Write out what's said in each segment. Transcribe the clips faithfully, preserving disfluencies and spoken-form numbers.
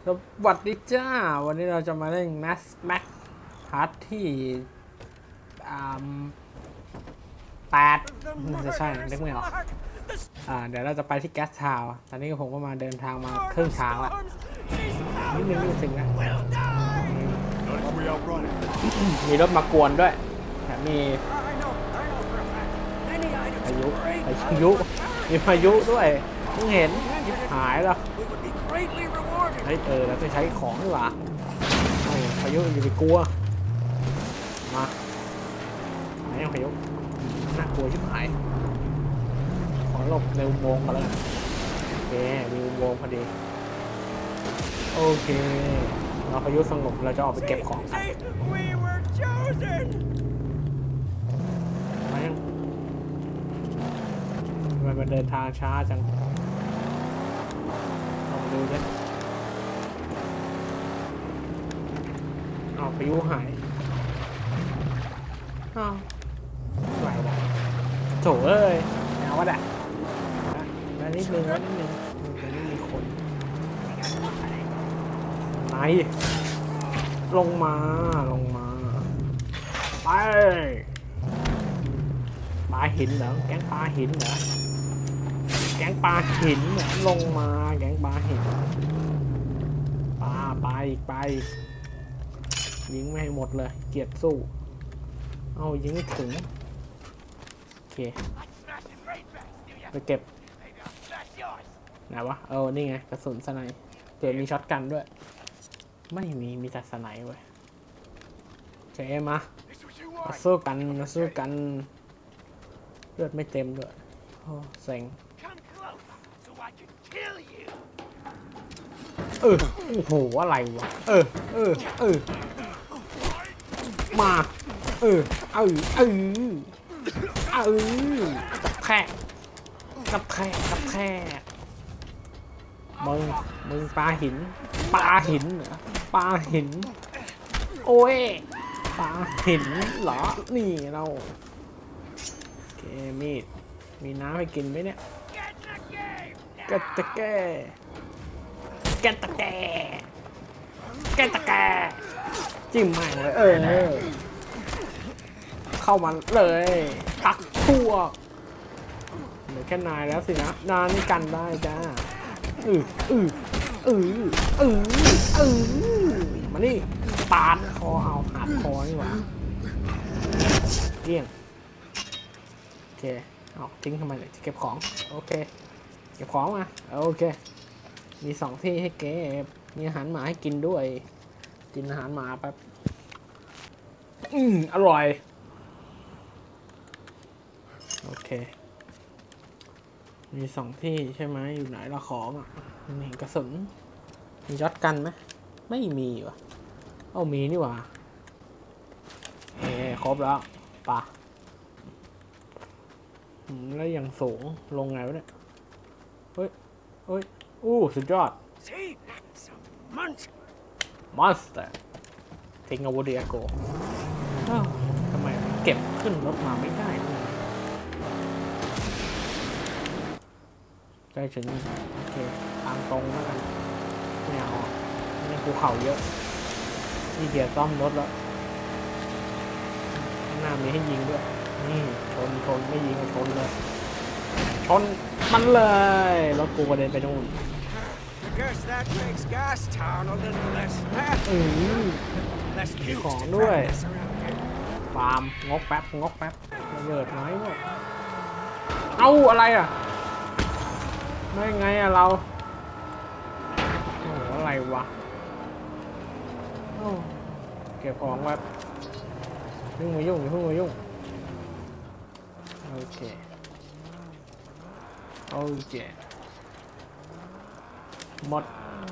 สวัสดีจ้าวันนี้เราจะมาเล่นแมสแม็กพาร์ทที่แปดน่าจะใช่เล็กไม่ออกอ่าเดี๋ยวเราจะไปที่แก๊สทาวน์ตอนนี้ผมก็มาเดินทางมาครึ่งทางแล้วนิดนึงนิดนึงนะมีรถมากวนด้วยแถมมีพายุพายุมีพายุด้วยเพิ่งเห็นหายแล้วเฮ้ยเออเราจะใช้ของดีกว่าพายุอย่าไปกลัวมาไหนพายุน่ากลัวชิบหายขอหลบในอุโมงค์กันแล้วโอเคมีอุโมงค์พอดีโอเคเราพายุสงบเราจะออกไปเก็บของกันมายังมันมาเดินทางช้าจังลองดูดิเอาพายุหายอ้าวไหววะโถเอ้ยเอาวะด่ะแล้วนิดนึงแล้วนิดนึงมันไม่มีคนไหนลงมาลงมาไปปลาหินเหรอแก๊งปลาหินเหรอแก๊งปลาหินเนี่ยลงมาแก๊งปลาหินปลาไปอีกไปยิงไม่ให้หมดเลยเกียรติสู้เอายิงไม่ถึงโอเคไปเก็บไหนวะเออนี่ไงกระสุนสไนป์เผื่อมีช็อตกันด้วยไม่มีมีแต่สไนป์เว้ยโอเคมามาสู้กันมาสู้กันเลือดไม่เต็มด้วยโอ้เซ็งเออโอ้โหอะไรวะเออเออเออมาเออเออเออเออกระแทกกระแทกกระแทกมึงมึงปลาหินปลาหินเหรอปลาหินโอ้ยปลาหินเหรอนี่เราโอเคมีดมีน้ำให้กินไหมเนี่ยแกตะแกแกตะแกแกตะแกจิ้มแม่งเลยเออเข้ามาเลยพักพวกเหลือแค่นายแล้วสินะนายนี่กันได้จ้าอืออืออืออืออือมานี่ปาดคอเอาหักคอนี่หว่าเกี่ยงโอเคเอาทิ้งทำไมเนี่ยเก็บของโอเคเก็บของมาโอเคมีสองที่ให้เก็บมีอาหารหมาให้กินด้วยกินอาหารหมาแป๊บอืมอร่อยโอเคมีสองที่ใช่ไหมอยู่ไหนละของอ่ะนี่กระสุนมียอดกันไหมไม่มีวะเอ้ามีนี่หว่าเอครบแล้วป่ะแล้วอย่างสูงลงไงวะเนี่ยเฮ้ยเฮ้ยอู้สุดยอดมอนสเตอร์ทิ้งอาวุธเดียโกทำไมเก็บขึ้นรถมาไม่ได้ใกล้ถึงโอเคทางตรงแล้วกันไม่เอานี่ภูเขาเยอะนี่เกียร์ซ่อมรถแล้วข้างหน้ามีให้ยิงด้วยนี่ชนชนไม่ยิงชนเลยชนมันเลยรถกูกระเด็นไปนู่นอือของด้วยฟาร์มงกแป๊บงกแป๊บระเบิดน้อยหมดเอาอะไรอ่ะไม่ไงอะเราโอ้อะไรวะโอ้เก็บของแบบยุ่งมายุ่งยุ่งมายุ่งโอเคโอเคหมด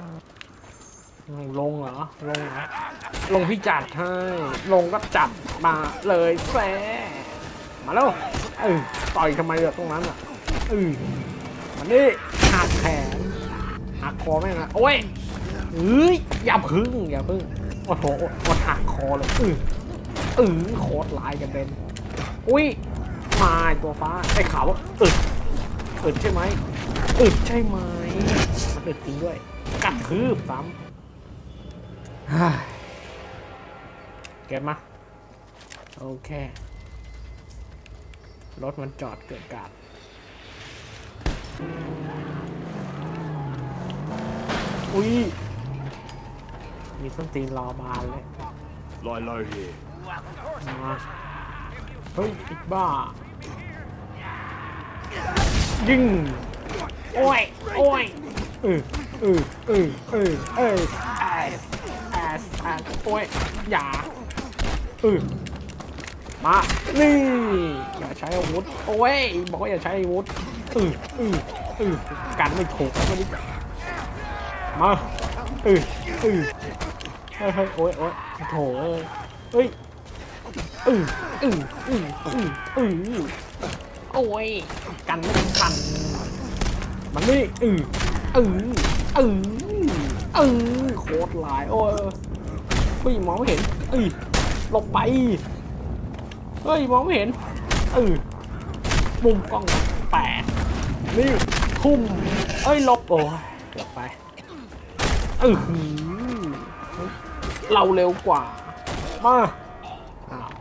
ลงเหรอลงเหรอลงพี่จัดให้ลงก็จับมาเลยแฝมาแล้วเออต่อยทำไมอะตรงนั้นอ่ะเออมันนี่หักแขนหักคอแม่งนะโอ้ยเอ้ยอย่าพึ่งอย่าพึ่งโอ้โหโอ้หักคอเลยเออเออโคตรลายกันเป็นอุ้ยมาตัวฟ้าได้ข่าวว่าอึดอึดใช่ไหมอึดใช่ไหมมันอึดจริงด้วยกระทืบซ้ำเก็บมาโอเครถมันจอดเกิดการอุ้ยมีส้นตีนรอบานเลยลอยลอยเฮมาเฮ้ยอีกบ้ายิงโอ้ยโอ้ยเออเออเออเออเออแอสแอสแอสโอ้ยอย่าเออมานี่อย่าใช้อาวุธโอ้ยบอกว่าอย่าใช้อาวุธเออเออเออกันไม่ถูกแล้วนี่มาเออเออเฮ้ยเฮ้ยโอ้ยโอ้ยโถเอ้ยเฮ้ยเออเออเออเออเออโอ้ยกันไม่ทันมันนี่เออเออเออเออโคตรลายโอ้ยเฮ้ยมองไม่เห็นเออหลบไปเฮ้ยมองไม่เห็นเออมุมกล้องแปดนี่ทุ่มเอ้ยหลบโอ้ยหลบไปเออเราเร็วกว่ามาอ้าว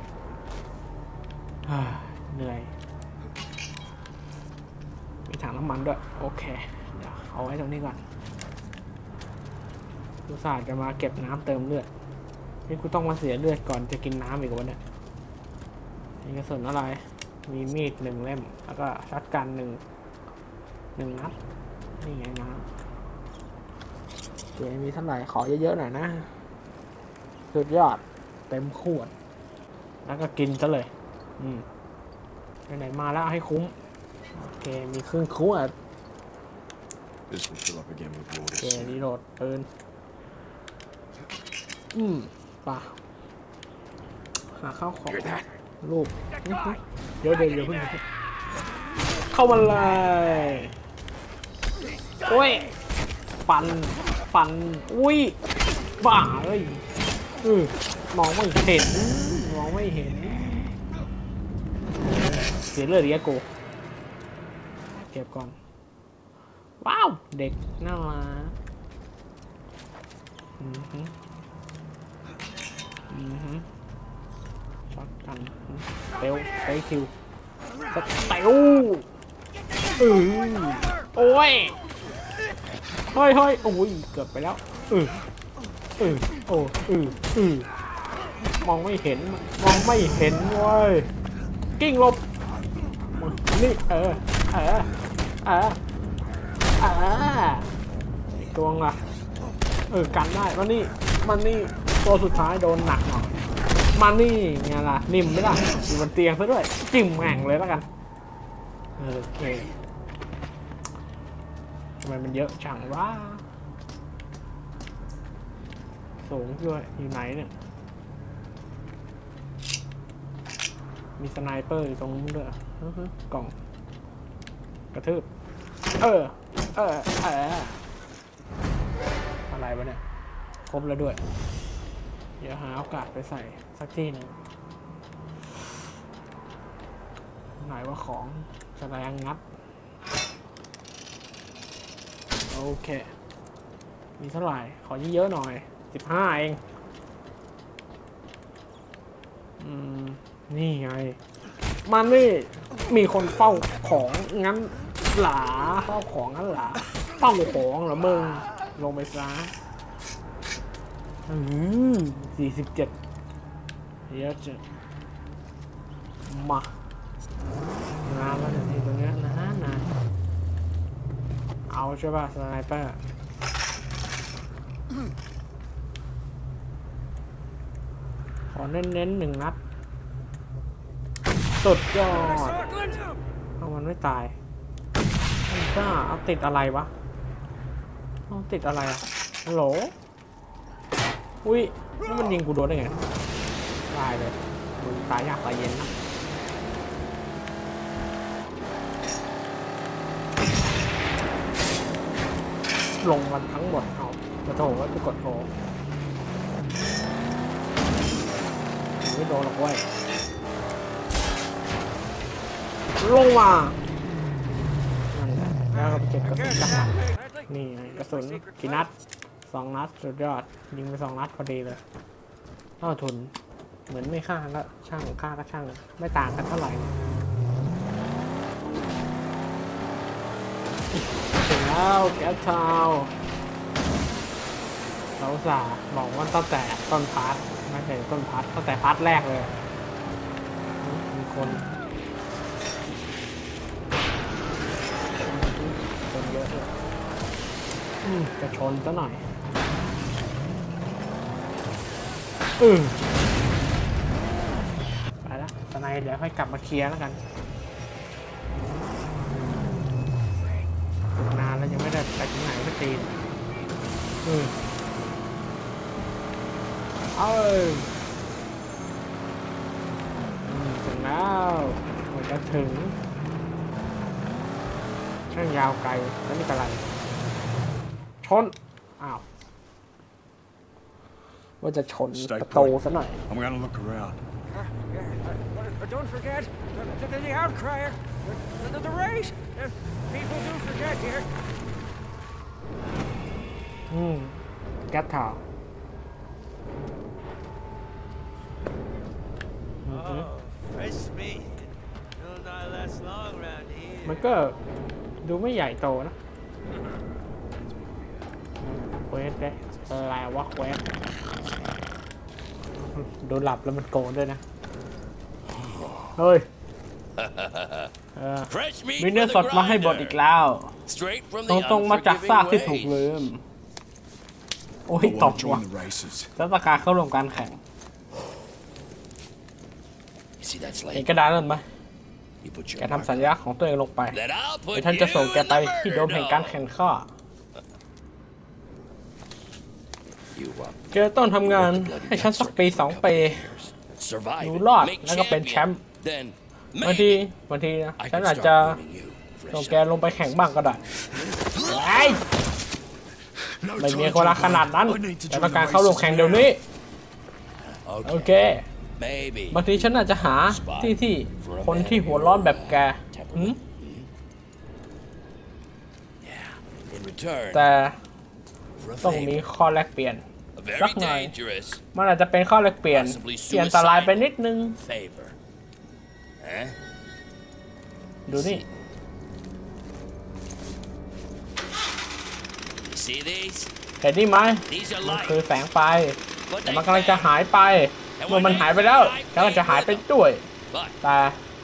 เหนื่อยมีถังน้ำมันด้วยโอเคเดี๋ยวเอาไว้ตรงนี้ก่อนอุตส่าห์จะมาเก็บน้ำเติมเลือดนี่กูต้องมาเสียเลือดก่อนจะกินน้ำอีกวันเนี่ยมีกระสุนอะไรมีมีดหนึ่งเล่มแล้วก็ช็อตกันหนึ่งหนึ่งนัดนี่ไงนะเดี๋ยวมีเท่าไหร่ขอเยอะๆหน่อยนะสุดยอดเต็มขวดแล้วก็กินซะเลยอืมไหนๆมาแล้วให้คุ้มโอเคมีครึ่งขวดโอเครีโหลดปืนอืมป่ะหาข้าวของลูกเดี๋ยวเดี๋ยวเดี๋ยวเพิ่งเข้ามาเลยโอ้ยฟันฟันอุ้ยบ้าเอ้ยเออมองไม่เห็นมองไม่เห็นเสียเลือดอีกแล้วกูเก็บก่อนว้าวเด็กน่ารักอือฮึอือฮึช็อตกันเตลเตลคิวสเตลเออโอ้ยเฮ้ยเฮ้ยโอ้ยเกือบไปแล้วเออเออโอ้เออเออมองไม่เห็นมองไม่เห็นเว้ยกิ้งลบนี่เออเออเออเอออีกตัวอ่ะเออกันได้มันนี่มันนี่ตัวสุดท้ายโดนหนักหน่อยมันนี่ไงล่ะนิ่มไม่ได้อยู่บนเตียงซะด้วยจิ้มแม่งเลยแล้วกันโอเคทำไมมันเยอะจังวะสูงด้วยอยู่ไหนเนี่ยมีสไนเปอร์อยู่ตรงนู้นด้วยกล่องกระทืบเออเออเอออะไรวะเนี่ยครบแล้วด้วยเดี๋ยวหาโอกาสไปใส่สักที่หนึ่งไหนว่าของแสดงงัดโอเคมีเท่าไหร่ขอเยอะๆหน่อยสิบห้าเองอืมนี่ไงมันนี่มีคนเฝ้าของงั้นหลาเฝ้าของงั้นหลาเฝ้าของเหรอมึงลงไปซะอืมสี่สิบเจ็ดเยอะจังมางานแล้วเนี่ยตรงนี้นะนะเอาใช่ป่ะสไนเปอร์ขอเน้นๆหนึ่งนัดสุดยอดเอามันไม่ตายจ้าเอาติดอะไรวะเอาติดอะไรอะฮัลโหลอุ้ยนี่มันยิงกูโดนได้ไงตายเลยมึงตายยากตายเย็นนะลงมันทั้งหมดเอาจะโถก็จะกดโถไม่โดนหรอกเว้ยลงมาแล้วก็ไปเก็บกระสุนจังนี่กระสุนกี่นัดสองนัดสุดยอดยิงไปสองนัดพอดีเลยเท่าทุนเหมือนไม่ฆ่าก็ช่างฆ่าก็ช่างไม่ต่างกันเท่าไหร่ถึงแล้วแก๊สทาวเราสาบอกว่าตั้งแต่ต้นพาร์ทไม่ใช่ต้นพาร์ทตั้งแต่พาร์ทแรกเลยมีคนคนเยอะเลยจะชนซะหน่อยอือไปแล้วตอนนี้เดี๋ยวค่อยกลับมาเคลียร์แล้วกันนานแล้วยังไม่ได้ไปถึงไหนสักทีอือเอ้ยถึงแล้วมันจะถึงช่างยาวไกลแล้วนี่เป็นไรชนอ้าวว่าจะชนประตูซะหน่อย I'm gonna look around. Uh, yeah, uh, don't forget the, the, the outcrier, the, the, the race. Uh, people do forget here. อืมแก๊สถ่าว Oh, fresh meat. Will not last long around here. มันก็ดูไม่ใหญ่โตนะเควสได้อะไรวะเควสดูหลับแล้วมันโกนด้วยนะเฮ้ยมีเนื้อสดมาให้บดอีกแล้วตรงตรงมาจากซากที่ถูกลืมโอ้ยตกว่ะแล้วประกาศเข้าร่วมการแข่งเห็นกระดานนั่นไหมแกทำสัญญาของตัวเองลงไปเดี๋ยวท่านจะส่งแกไปที่โดมแห่งการแข่งข้าแกต้องทำงานให้ฉันสักปีสองปีอยู่รอดแล้วก็เป็นแชมป์บางทีบางทีนะฉันอาจจะส่งแกลงไปแข่งบ้างก็ได้ไม่มีคนรักขนาดนั้นแต่ต้องการเข้าร่วมแข่งเดี๋ยวนี้โอเคบางทีฉันอาจจะหาที่ที่คนที่หัวร้อนแบบแกแต่ต้องมีข้อแลกเปลี่ยนสักหน่อยมันอาจจะเป็นข้อแลกเปลี่ยนที่อันตรายไปนิดนึงดูนี่เห็นนี่ไหมมันคือแสงไฟแต่มันกำลังจะหายไปเมื่อมันหายไปแล้วแล้วมันจะหายไปด้วยแต่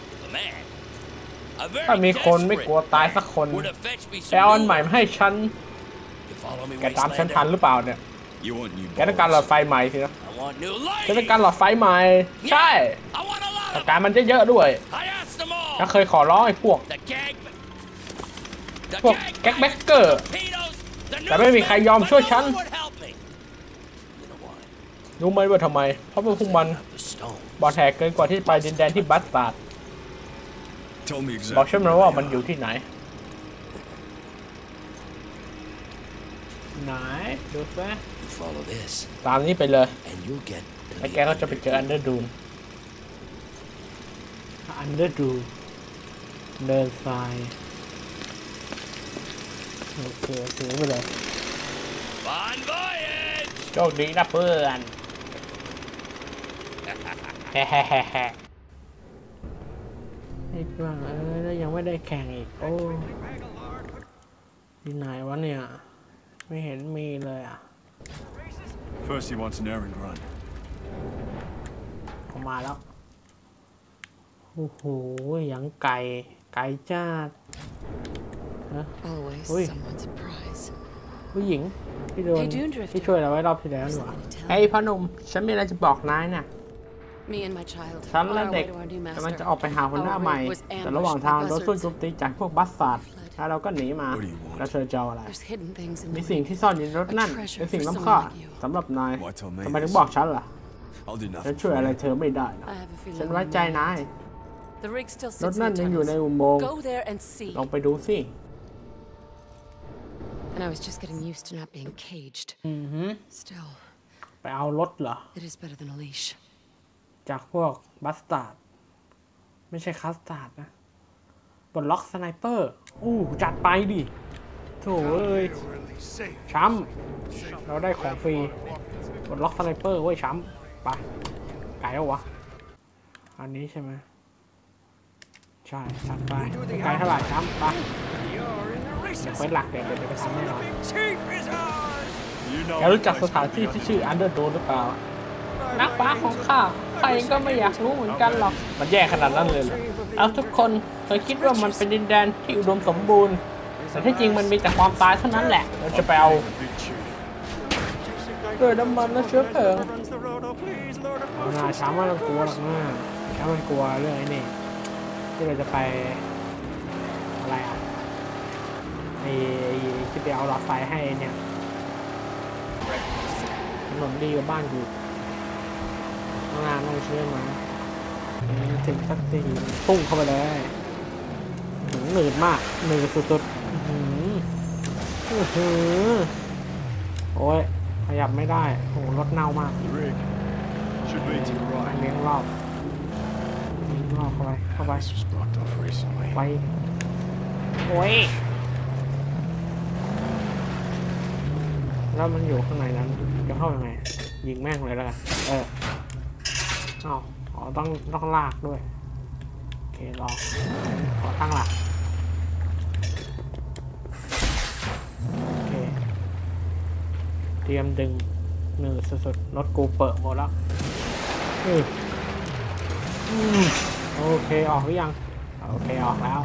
ถ้ามีคนไม่กลัวตายสักคนแกเอาอันใหม่มาให้ฉันแกตามฉันทันหรือเปล่าเนี่ยแกต้องการหลอดไฟใหม่สินะแกต้องการหลอดไฟใหม่ใช่แต่การมันจะเยอะด้วยฉันเคยขอร้องไอ้พวกพวกแก๊กแบ็กเกอร์แต่ไม่มีใครยอมช่วยฉันรู้ไหมว่าทำไมเพราะพวกมันบอดแทกเกินกว่าที่ไปดินแดนที่บัสตาร์ดบอกฉันมาว่ามันอยู่ที่ไหนไหนดูซะตามนี้ไปเลยแล้วแกก็จะไปเจออันเดอร์ดูนอันเดอร์ดูนเดินทรายโอเคถือไปเลยโชคดีนะเพื่อนแฮ่แฮ่แฮ่แฮ่อีกบ้างเออแล้วยังไม่ได้แข่งอีกโอ้ที่ไหนวะเนี่ยไม่เห็นมีเลยอ่ะ First he wants an errand run ออกมาแล้วโอ้โหยังไก่ไก่จ้าอุ้ยผู้หญิงที่โดนที่ช่วยเราไว้รอบที่แล้วหรอไอ้พ่อหนุ่มฉันมีอะไรจะบอกนายน่ะฉันและเด็กกำลังจะออกไปหาคนหน้าใหม่แต่ระหว่างทางโดนสู้โจมตีจากพวกบัสซาร์ดแล้วเราก็หนีมาแล้วเธอจะอะไรมีสิ่งที่ซ่อนอยู่ในรถนั่นเป็นสิ่งล้ำค่าสำหรับนายทำไมถึงบอกฉันล่ะฉันช่วยอะไรเธอไม่ได้นะฉันไว้ใจนายรถนั่นยังอยู่ในอุโมงค์ลองไปดูสิ And I was just getting used to not being caged. อือฮึ Still, ไปเอารถเหรอ it is better than a leash. จากพวกบัสตาร์ดไม่ใช่คัสตาร์ดนะปลดล็อกสไนเปอร์อู้จัดไปดิโถ่เอ้ย ช้ำเราได้ของฟรีกดล็อกสไนเปอร์เว้ยช้ำไปไกลแล้ววะอันนี้ใช่ไหมใช่ถัดไปไม่ไกลเท่าไหร่ช้ำไปเควสหลักเดี๋ยวเดี๋ยวไปทำแน่นอน You know แกรู้จักสถานที่ที่ชื่ออันเดอร์โดนหรือเปล่านักปราชญ์ของข้าใครก็ไม่อยากรู้เหมือนกันหรอกมันแย่ขนาดนั้นเลยเหรอเอาทุกคนเคยคิดว่ามันเป็นดินแดนที่อุดมสมบูรณ์แต่ที่จริงมันมีแต่ความตายเท่านั้นแหละเราจะไปเอา big chief. ด้วยน้ำมันและเชื้อเพลิงเอาหน้าช้ำว่าเรากลัวหรอกนะช้ำมันกลัวเรื่องไอ้นี่ที่เราจะไปอะไรอ่ะไอ้ที่ไปเอาหลอดไฟให้เนี่ยถนนดีกว่าบ้านอยู่ข้างล่างต้องเชื่อมาถึงสักทีพุ่งเข้าไปเลยหนืดมากหนืดสุดๆหืมหือโอ้ยขยับไม่ได้โอ้รถเน่ามาก The rig should be to the ไป right. เลี้ยงรอบเลี้ยงรอบเข้าไปเข้าไป This was blocked off recently. ไปโอ้ยแล้วมันอยู่ข้างในนั้นจะเข้ายังไงยิงแม่งเลยแล้วกันเอออ้าวอ๋อต้องต้องลากด้วยโอเครอขอตั้งหลักโอเคเตรียมดึงหนืดสุดๆรถกูเปิดหมดแล้วอืออืมโอเคออกหรือยังโอเคออกแล้ว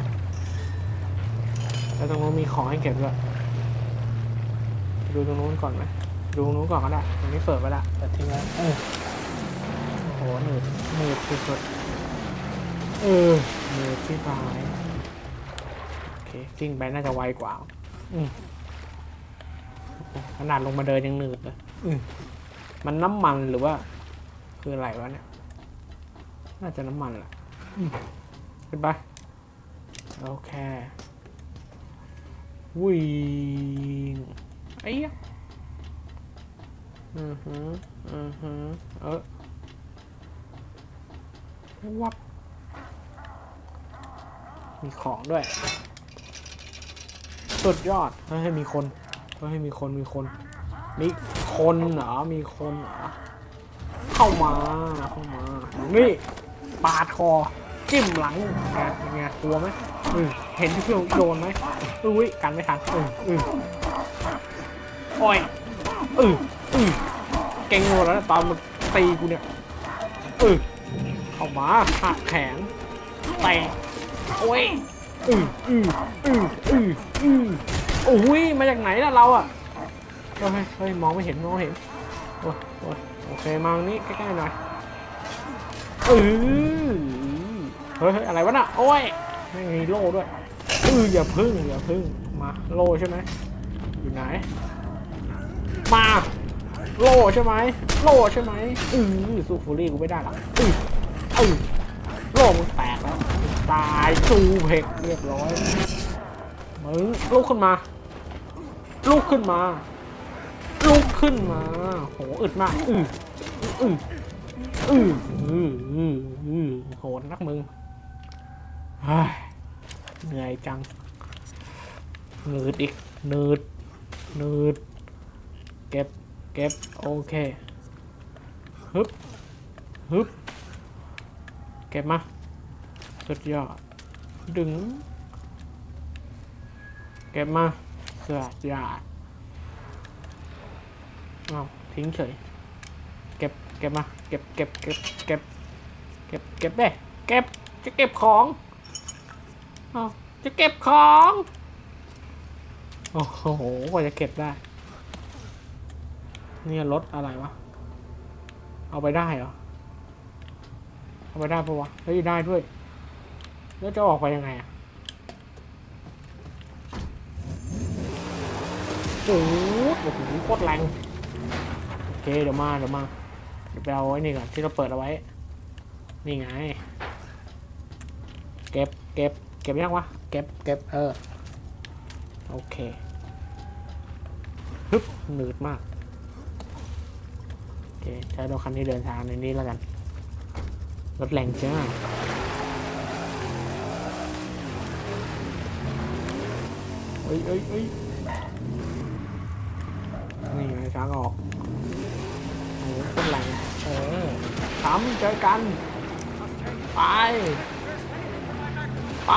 แล้วตรงนู้นมีของให้เก็บด้วยดูตรงนู้นก่อนไหมดูตรงนู้นก่อนก็ได้ตรงนี้เปิดไปละแต่ทิ้งไว้โอ้โหหนืดหนืดสุดๆเออหนืดที่ปลายโอเคกิ้งไปน่าจะไวกว่าอืมขนาดลงมาเดินยังหนืดเลยอืมมันน้ำมันหรือว่าคืออะไรวะเนี่ยน่าจะน้ำมันแหละอืมขึ้นไปโอเควิ่งไอ้ยะอือฮึอือฮึเออวับมีของด้วยสุดยอดเฮ้ยมีคนเฮ้ยมีคนมีคนมีคนเหรอมีคนเหรอเข้ามาเข้ามานี่ปาดคอจิ้มหลังไงไงกลัวไหมอือเห็นที่เพื่อนโดนไหมอุ้ยกันไม่ทันอืออือโอ้ยอืออือเก่งหมดแล้วตอนมันตีกูเนี่ยอือเข้ามาหักแขนแตะโอ้ยอืออืออืออืออือโอ้ยมาจากไหนล่ะเราอ่ะเฮ้ยเฮ้ยมองไม่เห็นมองไม่เห็นโอ้ยโอ้ยโอเคมาตรงนี้ใกล้ๆหน่อยเออเฮ้ยอะไรวะน่ะโอ้ยไม่มีโล่ด้วยเอออย่าพึ่งอย่าพึ่งมาโล่ใช่ไหมอยู่ไหนมาโล่ใช่ไหมโล่ใช่ไหมเออสู้ฟูรี่กูไม่ได้หรอกเออเออโล่มึงแตกแล้วตายจูเพกเรียบร้อยมึงลุกขึ้นมาลุกขึ้นมาลุกขึ้นมาโหอึดมากอืออืออืออืออืออือโหดนักมึงเหนื่อยจังหนืดอีกหนืดหนืดเก็บเก็บโอเคฮึบฮึบเก็บมาสุดยอดดึงเก็บมาเสื้อยาเอาทิ้งเฉยเก็บเก็บมาเก็บเก็บเก็บเก็บเก็บเก็บเด้เก็บจะเก็บของเอาจะเก็บของโอ้โหกว่าจะเก็บได้เนี่ยรถอะไรวะเอาไปได้เหรอเอาไปได้ปะวะเฮ้ยได้ด้วยแล้วจะออกไปยังไงอ่ะโอ้โหโอ้โหโคตรแรงโอเคเดี๋ยวมาเดี๋ยวมาเดี๋ยวไปเอาไว้นี่ก่อนที่เราเปิดเอาไว้นี่ไงเก็บเก็บเก็บยังวะเก็บเก็บเออโอเคฮึบหนืดมากโอเคใช้รถคันนี้เดินทางในนี้แล้วกันรถแรงจ้าเอ้ยเอ้ยเอ้ยทางออกโอ้โหคนแรงเออทำเจอกันไปไป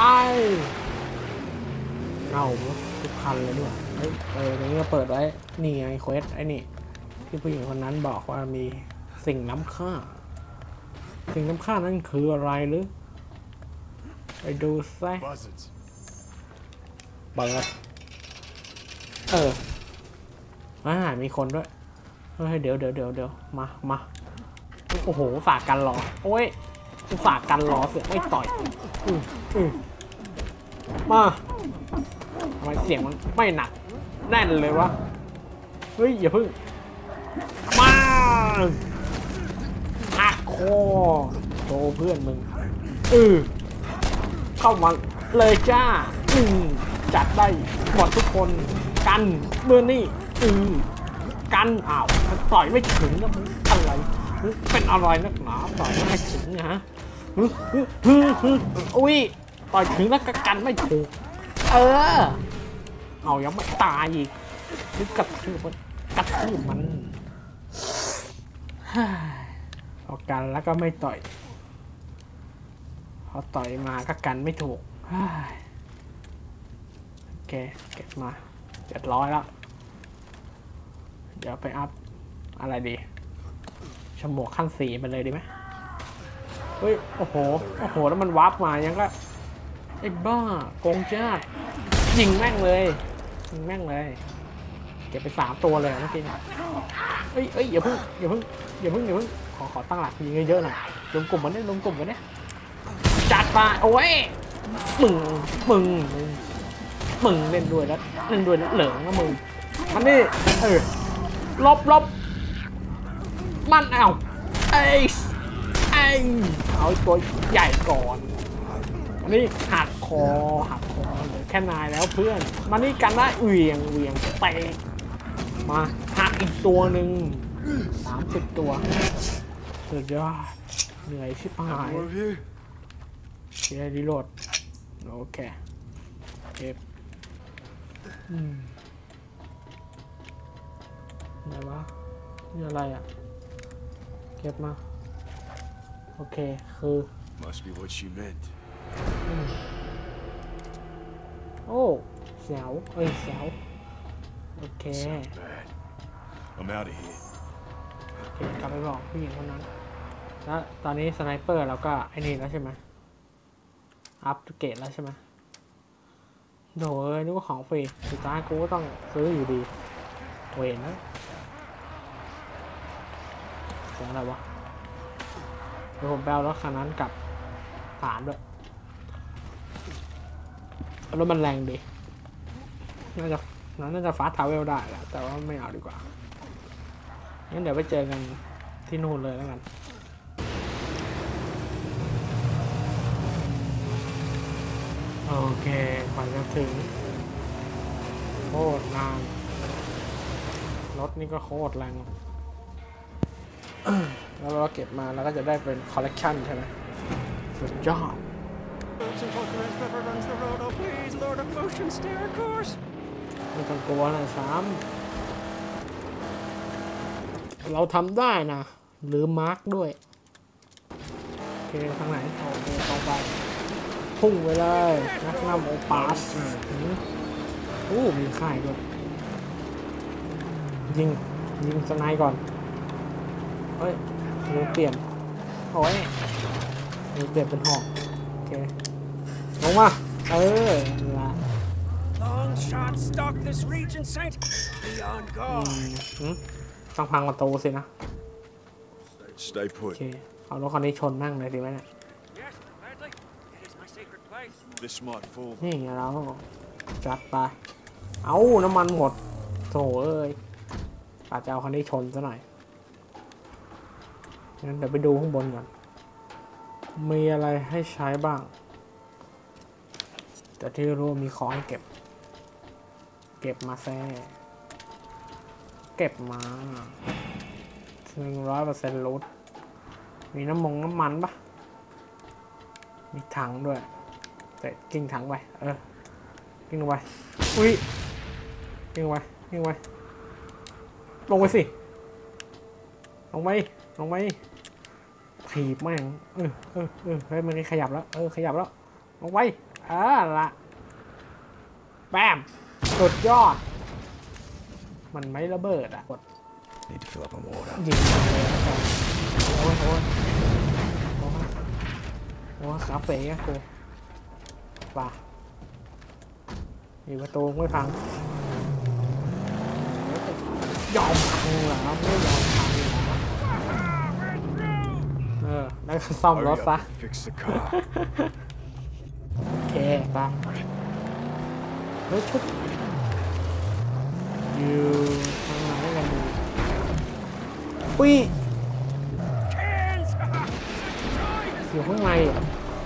เงาทุกคันเลยด้วยเฮ้ยเออตรงนี้เปิดไว้นี่ไงเควสไอ้นี่ที่ผู้หญิงคนนั้นบอกว่ามีสิ่งล้ำค่าสิ่งล้ำค่านั้นคืออะไรหรือไปดูซะ Buzzards. เปิดเอออ่ามีคนด้วยเฮ้ยเดี๋ยวเดี๋ยวเดี๋ยวเดี๋ยวมามาโอ้โหฝากกันรอโอ้ยฝากกันรอเสือกไม่ต่อยอืออือมาทำไมเสียงมันไม่หนักแน่นเลยวะเฮ้ยอย่าพึ่งมาหักคอโตเพื่อนมึงอือเข้ามาเลยจ้าอือจัดได้หมดทุกคนกันเมื่อนี่อือกันอ้าวต่อยไม่ถึงนะมึงอะไรเป็นอะไรนักหนาต่อยไม่ถึงนะฮะอุ้ยต่อยถึงแล้วก็กันไม่ถูกเออเอายังไม่ตายอีกนึกกระทืบมันกระทืบมันพอกันแล้วก็ไม่ต่อยพอต่อยมาก็กันไม่ถูกโอเคเก็บมาเจ็ดร้อยแล้วเดี๋ยวไปอัพอะไรดีฉมวกขั้นสี่ไปเลยดีไหมเฮ้ยโอ้โหโอ้โหแล้วมันวาร์ปมายังก็ไอ้บ้าโกงจ้ายิงแม่งเลยยิงแม่งเลยเก็บไปสามตัวเลยเมื่อกี้เอ้ยเอ้ยอย่าเพิ่งอย่าเพิ่งอย่าเพิ่งอย่าเพิ่งขอขอตั้งหลักยิงเยอะๆหน่อยรวมกลุ่มกันเนี่ยรวมกลุ่มกันเนี่ยจัดไปโอ้ยมึงมึงมึงเล่นด้วยแล้วเล่นด้วยแล้วเหลืองนะมึงมันนี่เออลบลบมันเอาไอ้ไอ้เอาตัวใหญ่ก่อนอันนี้หักคอหักคอเหลือแค่นายแล้วเพื่อนมันนี่กันได้เวียงเวียงเตะมาหักอีกตัวหนึ่งสามสิบตัวสุดยอดเหนื่อยชิบหายเชียร์รีโหลดโอเคเก็บอืมอะไรวะนี่อะไรอ่ะเก็บมาโอเคคือ Must be what she meant. โอ้เสียวเอ้ยเสียวโอเค Sounds bad. I'm out of here. โอเคกลับไปบอกผู้หญิงคนนั้นแล้วตอนนี้สไนเปอร์เราก็ไอ้นี่แล้วใช่ไหมอัพเกรดแล้วใช่ไหมโดยนึกว่าของฟรีสุดท้ายกูก็ต้องซื้ออยู่ดีเวนนะเสียงอะไรวะเดี๋ยวผมแปลรถคันนั้นกับฐานด้วยรถมันแรงดีน่าจะน่าจะฟาสต์ทาวเวลได้แหละแต่ว่าไม่เอาดีกว่างั้นเดี๋ยวไปเจอกันที่นู่นเลยแล้วกันโอเคกว่าจะถึงโคตรนานรถนี่ก็โคตรแรงแล้วเราเก็บมาแล้วก็จะได้เป็นคอลเลกชันใช่ไหมสุดยอด Never runs the road. Oh, please, Lord of Motion, stay our course. ไม่ต้องกลัวนะสามเราทำได้นะหรือมาร์กด้วยโอเคทางไหนโอเคตรงไปพุ่งไปเลยนักนำโอปาสโอ้มีค่ายด้วยยิงยิงสไนก่อนเฮ้ยมือเปลี่ยนโอ้ยมือเปลี่ยนเป็นหอกโอเคลงมาเออละ Long shot stalk this region, Saint. Be on อื guard. มต้องพังประตูสินะ Stay โอ put. เคเอารถคันนี้ชนนั่งเลยดีไหมเนี่ย Yes, gladly. It is my sacred place. This might fall. นี่ไงเราจัดไปเอาน้ำมันหมดโถเอ้ยอาจจะเอาคันนี้ชนซะหน่อยงั้นเดี๋ยวไปดูข้างบนก่อนมีอะไรให้ใช้บ้างแต่ที่รู้มีของให้เก็บเก็บมาแซ่เก็บมาหนึ่งร้อยเปอร์เซ็นต์ลดมีน้ำมงน้ำมันปะมีถังด้วยแต่กิ้งถังไปเออกิ้งลงไปอุ้ยกิ้งลงไปกิ้งลงไปลงไปสิลงไปลงไปถีบแม่งเออเออเออเฮ้ยมันขยับแล้วเออขยับแล้วลงไปอ่าละแบมสุดยอดมันไม่ระเบิดอ่ะกด Need to fill up on water. ยิงเลยโอ้ยโอ้ยโอ้ยโอ้ยขาเป๋อะกูป่ะมีประตูไม่พังยอมพังเหรอไม่ยอมพังเหรอเออแล้วก็ซ่อมรถ Hurry ซะ up and fix the car. โอเคป่ะเฮ้ยชุดอยู่ทางไหนกันดูอุ้ย Hands! อยู่ข้างในอ่ะ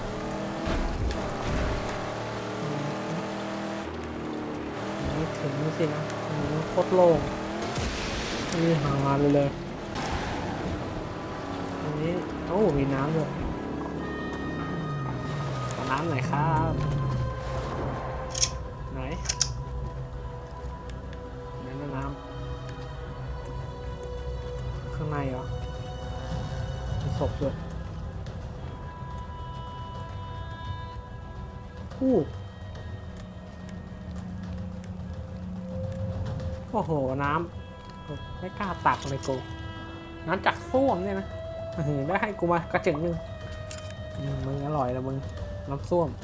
ไม่ถึงสินะโคตรโล่งนี่หาเลยเลยอันนี้โอ้มีน้ำด้วยน้ำไหนครับไหนนั่นน้ำข้างในเหรอมีศพด้วยอู้โอ้โหน้ำไม่กล้าตักเลยกูน้ำจากส้วมเนี่ยนะได้ให้กูมากระจึงนึงมึงอร่อยแล้วมึงน้ำส้วม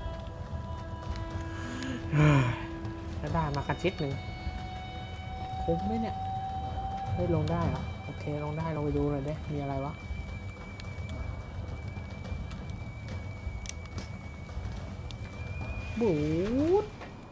ก็ได้มากระชิดหนึ่งคุ้มไหมเนี่ยเฮ้ยลงได้เหรอโอเคลงได้ลงไปดูหน่อยดิมีอะไรวะบูด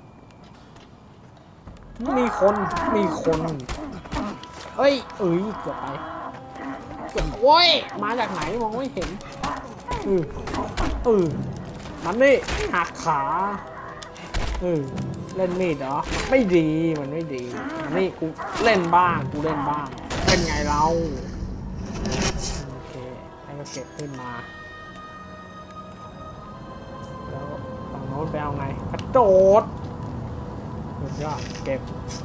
มีคนมีคนเอ้ยเอ้ยเกือบไปเกือบโอ้ยมาจากไหนมองไม่เห็นเออเออมันนี่หักขาเออเล่นมีดเหรอไม่ดีมันไม่ดีมันนี่กูเล่นบ้างกูเล่นบ้างเป็นไงเราโอเคให้ก็เก็บขึ้นมาแล้วฝั่งโน้นไปเอาไงกระโดดสุดยอดเก็บ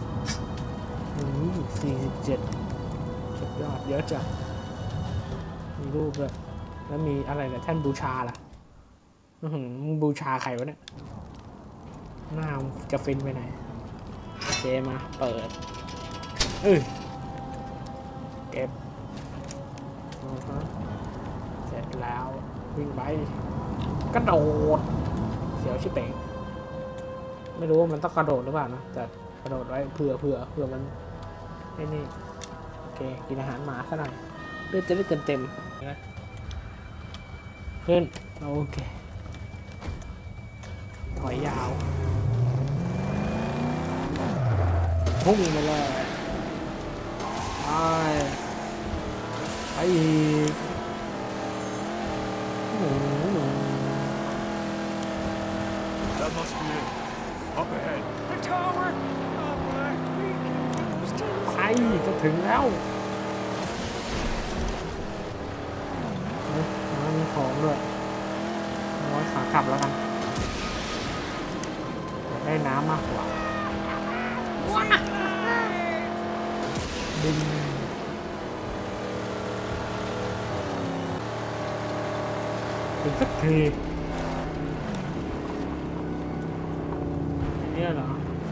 สี่สิบเจ็ดสุดยอดเยอะจังมีรูปเลยแล้วมีอะไรเนี่ยแท่นบูชาล่ะอือหือบูชาใครวะเนี่ยหน้าจะฟินไปไหนโอเคมาเปิดเออเก็บอือฮะเสร็จแล้ววิ่งไปกระโดดเสียวชิบเป่งไม่รู้ว่ามันต้องกระโดดหรือเปล่านะแต่กระโดดไว้เผื่อเผื่อเผื่อมันไอ้นี่โอเคกินอาหารหมาซะหน่อยเลือดจะได้เต็มเต็มนะขึ้นโอเคถอยยาวพุ่งไปเลยไปไปอีกโอ้โห That must be it. Up ahead. The tower! Oh, Black, we confused him. ไปจะถึงแล้วเฮ้ยน้ำมีของด้วยเอาไว้ขากลับแล้วกันได้น้ำมากกว่าดึงถึงสักทีเนี่ยเหรอ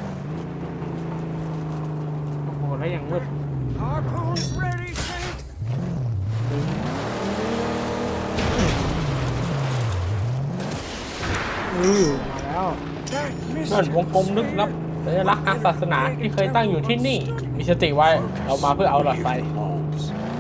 โอ้โหแล้วยังมืด Harpoons ready, Saint! ดึงอือมาแล้ว That นั่นวงกลมลึกลับสัญลักษณ์ทางศาสนาที่เคยตั้งอยู่ที่นี่มีสติไว้เรามาเพื่อเอาหลอดไฟ Homes.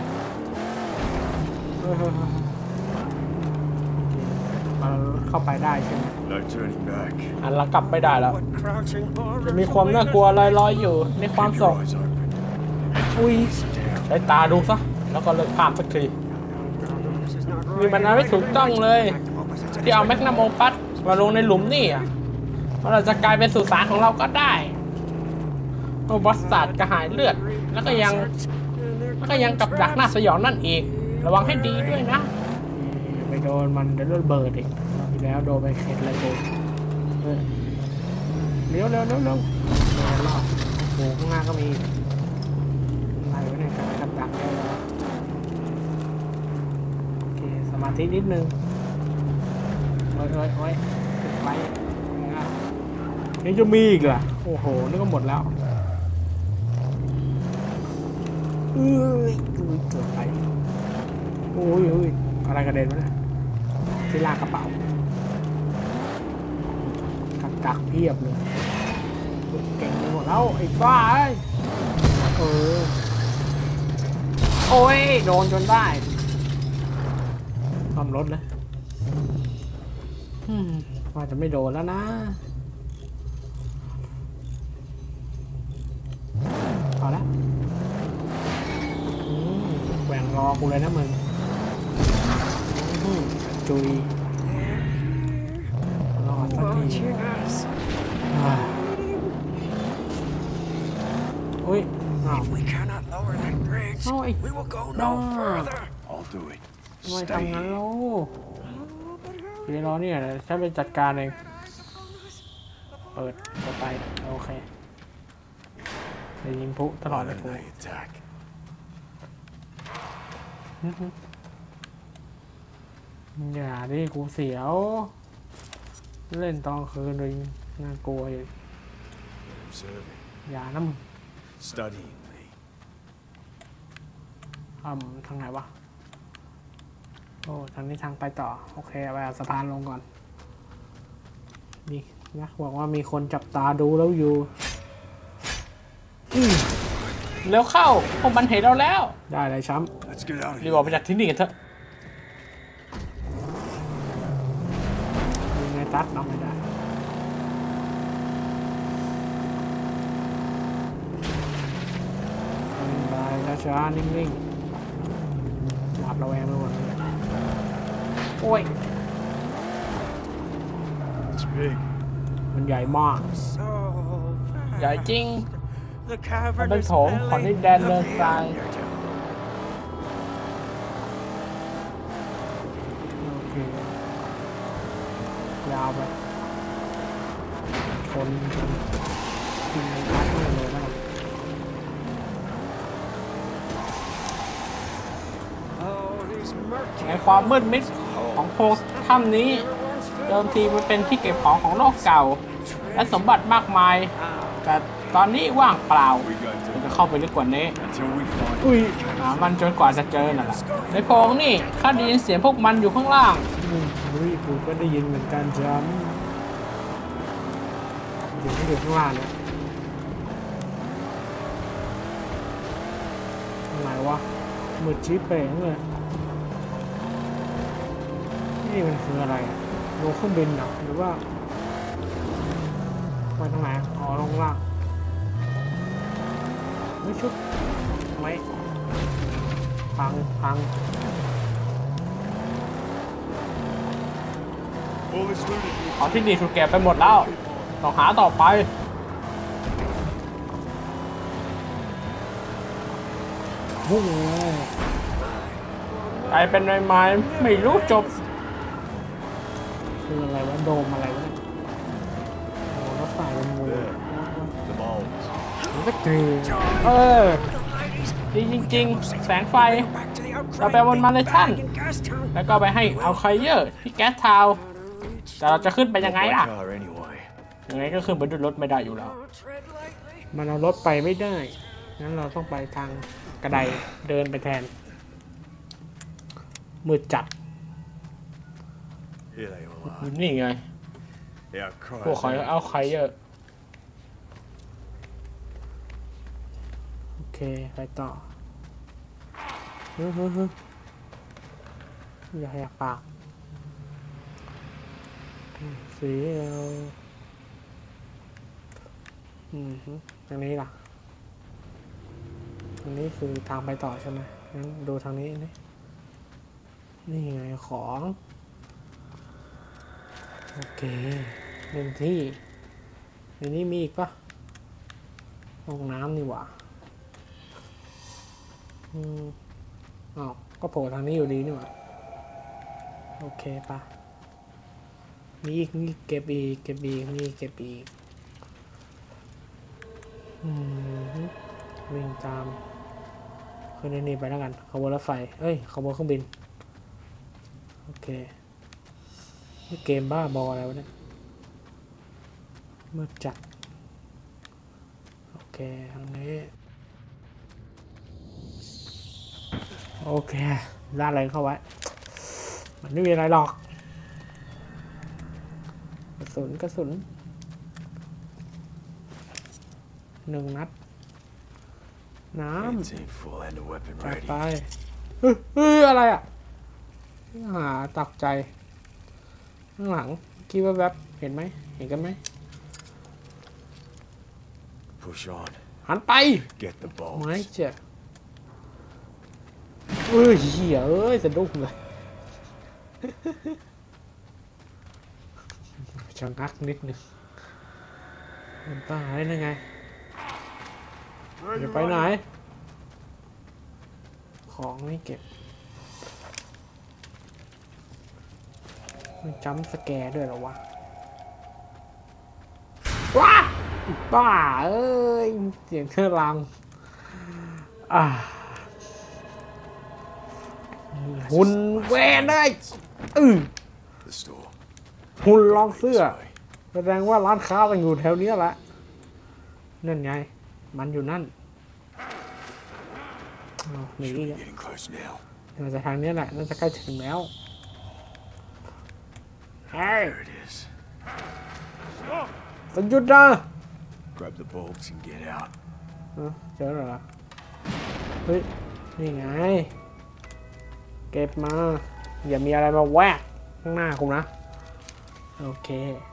มันเข้าไปได้ใช่ไหม No turning back. อันละกลับไม่ได้แล้ว what crouching จะ horrors มีความน่ากลัวลอยๆอยู่ในความ Keep ส your ง eyes open. อุ้ยใช้ตาดูซะแล้วก็เลิกภาพสักที This is not มี right. มันไม่ถูกต้องเลย ที่เอาแมกนัมโอปัสมาลงในหลุมนี่อ่ะมันอาจจะกลายเป็นสุสานของเราก็ได้โอบัสตัดกระหายเลือดแล้วก็ยังแล้วก็ยังกับดักหน้าสยองนั่นอีกระวังให้ดีด้วยนะไปโดนมันเดี๋ยวระเบิดอีกทีแล้วโดนไปเข็ดเลยโดนเลี้ยวเร็วเร็วเร็วโดนรอบโอ้โหข้างหน้าก็มีตังค์เยอะแล้วโอเคสมาธินิดนึงโอ้ยโอ้ยโอ้ยติดไว้ยังจะมีอีกเหรอโอ้โหนี่ก็หมดแล้วเอ้ยอุ้ยเกิดไปโอ้ยโอ้ยอะไรกระเด็นวะเนี่ยที่ลากกระเป๋ากักกักเพียบเลยเก่งไปหมดแล้วไอ้บ้าเออโอ้ยโดนจนได้ความรถเลยว่าจะไม่โดนแล้วนะพอแล้วแหว่งรอกูเลยนะมึงจุยรอดสักทีอุ้ยอ้าว We cannot lower that bridge. โอ้ย We will go น้า no further. I'll do it. ทำไม Stay ทำงั้น here. ล่ะเดี๋ยวรอเนี่ยฉันไปจัดการเองเปิดเข้าไปโอเคจะยิงพุตลอดเลย Why กู don't I attack? อย่าดิกูเสียวเล่นตอนคืนเลยน่ากลัวอยู่ Observing. อย่าน้ Studying me. ำทำทางไหนวะโอ้ทางนี้ทางไปต่อโอเคไปเอาสะพานลงก่อนนี่นะบอกว่ามีคนจับตาดูแล้วอยู่แล้วเข้าพวกมันเห็นเราแล้วได้เลยช้ำ Let's get out of รีบ here. ออกไปจากที่นี่กันเถอะยังไงตัดน้องไม่ได้ไปช้าๆนิ่งๆหวาดระแวงไปหมดเลยโอ้ย It's big. มันใหญ่มาก So ใหญ่จริง the มันเป็น cavernous โถงของดินแดน belly เดิ of น the ทราย Undertow. โอเคยาวไปชนกันกินพัดเลยเลยนะ Oh, these murky ในความมืดมิดของโพรงถ้ำนี้ They were once filled เดิมทีมันเป็นที่เก็บของของโลกเก่า และสมบัติมากมาย แต่ตอนนี้ว่างเปล่า We got เรา to จะเข้าไปลึกกว่านี้ until we find. อุ้ยหามันจนกว่าจะเจอน่ะแหละในโพรงนี่ข้าได้ยินเสียงพวกมันอยู่ข้างล่างอุ้ยกูก็ได้ยินเหมือนกันจ้ำอยู่ที่อยู่ข้างล่างเนี่ยไหนวะมืดชี้เป๋งเลยนี่มันคืออะไรอะโลเครื่องบินเหรอหรือว่าไปทางไหนอ๋อลงล่างไม่ชุบไม่พังพัง All this looted. ของที่ดีถูกเก็บไปหมดแล้วต้องหาต่อไปพุ่งกลายเป็นไม้ไม้ไม่รู้จบคืออะไรวะโดมอะไรวะเนี่ยโอ้รถไฟเป็นงู There. The moles. มันก็จืดเออ ดีจริงๆ แสงไฟ back to the เราไปบนมาเลยท่าน in Gastown. แล้วก็ไปให้เอาไคเยอร์ที่แก๊สทาวน์แต่เราจะขึ้นไปยังไง By ล่ะ car anyway. ยังไงก็ขึ้นไปด้วยรถไม่ได้อยู่แล้ว Oh, tread lightly. มันเอารถไปไม่ได้ งั้นเราต้องไปทางกระไดเดินไปแทน มืดจัด Here they all are. นี่ไง The พวกเขา outcries. เอาไคเยอร์ โอเค ไปต่อเฮ้ยเฮ้ยเฮ้ยอย่าแหกปากสีเอาอืมฮึทางนี้ล่ะ ทางนี้คือทางไปต่อใช่ไหมงั้นดูทางนี้นี่นี่ไงของ โอเคหนึ่งที่ในนี้มีอีกปะห้องน้ำนี่หว่าอืมอ้าวก็โผล่ทางนี้อยู่ดีนี่หว่าโอเคปะมีอีกนี่เก็บอีกเก็บอีกนี่เก็บอีกอืมวิ่งตามโอเคขึ้นในนี้ไปแล้วกันขบวนรถไฟเอ้ยขบวนเครื่องบินโอเคนี่เกมบ้าบออะไรวะเนี่ยมืดจัดโอเคทางนี้โอเคด้านอะไรเข้าไว้มันไม่มีอะไรหรอกกระสุนกระสุนหนึ่งนัดน้ำจัดไปเฮ้ยเฮ้ยอะไรอ่ะหาตักใจข้างหลังคิดว่าแบบเห็นไหมเห็นกันไหม Push on. หันไป Get the balls. ไม่เจ็บเอ้ยเหี้ยเอ้ยสะดุ้งเลยชะงักนิดนึงมันตายได้ไงจะไปไหนของไม่เก็บมันจัมป์สแกร์ด้วยเหรอวะว้าบ้าเอ้ยเสียงเครื่องรางอ่าหุ่นแวนได้อือ The store. หุ่นลองเสื้อแสดงว่าร้านค้ามันอยู่แถวนี้แหละนั่นไงมันอยู่นั่นหนีอีก Getting close now. น่าจะทางนี้แหละน่าจะใกล้ถึงแล้วเฮ้ย There it is. สยุดนะ Grab the bulbs and get out. เจอแล้วเหรอเฮ้ยนี่ไงเก็บมาอย่ามีอะไรมาแวกข้างหน้ากูนะโอเค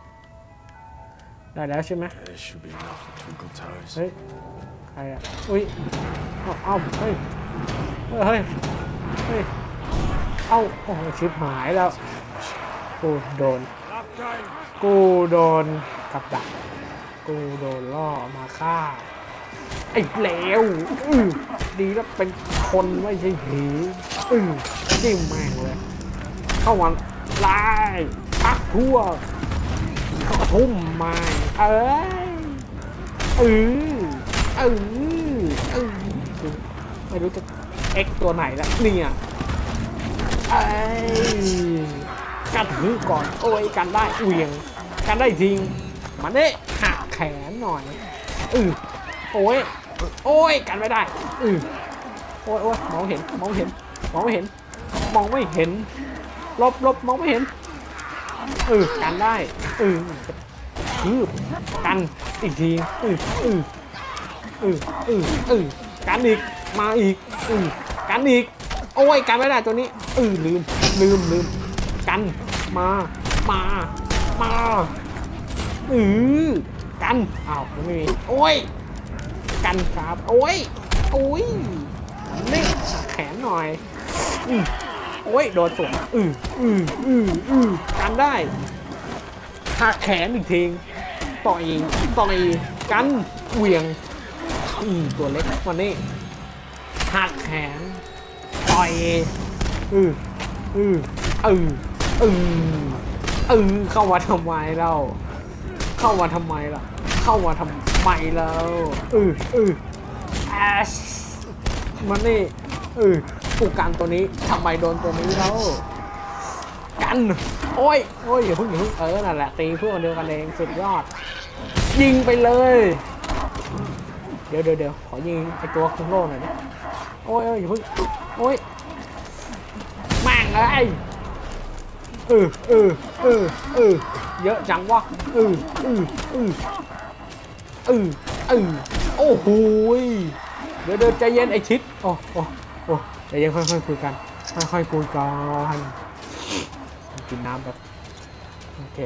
ได้แล้วใช่ไหม There should be enough for Twinkle Toes. เฮ้ยใครอ่ะอุ้ยเอ้าเอ้าเฮ้ยเฮ้ยเฮ้ยเฮ้ยเอ้าโอ้โหชิบหายแล้วกูโดนกูโดนกับดักกูโดนล่อมาฆ่าไอ้เลวอือดีแล้วเป็นคนไม่ใช่ผีอือจิ้มแม่งเลยเข้ามาไล่พักพวกเข้าทุ่มมาเอ้ยเออเออเออไม่รู้จะเอ็กตัวไหนละเนี่ยไอ้กันถือก่อนโอ้ยกันได้เวียงกันได้จริงมันได้หักแขนหน่อยเออโอ้ยโอ้ยกันไม่ได้เออโอ้ยโอ้ยมองเห็นมองเห็นมองไม่เห็นมองไม่เห็นลบลบมองไม่เห็นเออกันได้เออคือกันอีกทีเออเออเออเออเออกันอีกมาอีกเออกันอีกโอ้ยกันไม่ได้ตัวนี้เออลืมลืมลืมกันมามามาเออกันอ้าวไม่มีโอ้ยกันครับโอ้ยโอ้ยนี่แขนหน่อยอือโอ้ยโดนสวนอืออืออืออือกันได้หักแขนอีกทีต่อยต่อยกันเหวี่ยงอือตัวเล็กวันนี้หักแขนต่อยอืออืออืออืออือเข้ามาทำไมเราเข้ามาทำไมล่ะเข้ามาทำไมเราอืออือแอชมันนี่อือกูกันตัวนี้ทำไมโดนตัวนี้แล้วกันโอ้ยโอ้ยอย่าเพิ่งอย่าเพิ่งเออนั่นแหละตีพวกเดียวกันเองสุดยอดยิงไปเลยเดี๋ยวเดี๋ยวเดี๋ยวขอยิงไอตัวคุงโล่หน่อยนะโอ้ยอย่าเพิ่งโอ้ยแม่งเลยเออเออเออเออเยอะจังวะเออเออเออเออเออโอ้โหเดี๋ยวเดี๋ยวใจเย็นไอชิดโอ้โอ้โอ้ใจเย็นค่อยๆคุยกันค่อยๆคุยกันกินน้ำแบบโอเค